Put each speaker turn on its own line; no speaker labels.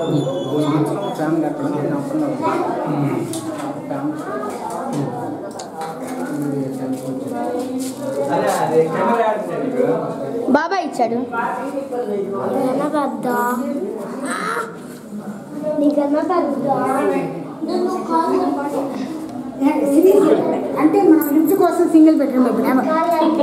fan కట్టడం నేను అప్పుడు
బాబాయ్ ఇచ్చాడు
అంటే మనం లిఫ్ట్ కోసం సింగిల్ బెడ్రూమ్